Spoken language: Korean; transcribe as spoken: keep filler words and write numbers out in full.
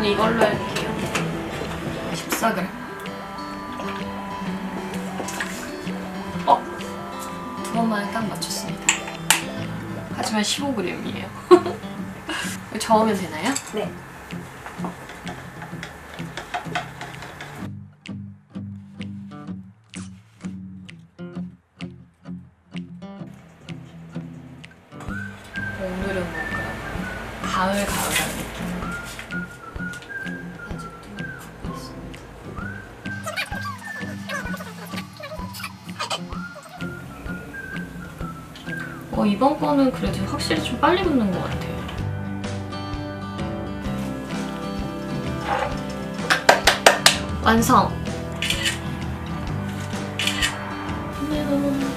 이걸로 할게요. 십사 그램. 어? 두 번 만에 딱 맞췄습니다. 하지만 십오 그램이에요. 저으면 되나요? 네. 오늘은 뭔가 가을 가을한 느낌. 아직도 붓고 있습니다. 어, 이번 거는 그래도 확실히 좀 빨리 붓는 것 같아요. 완성! 안녕.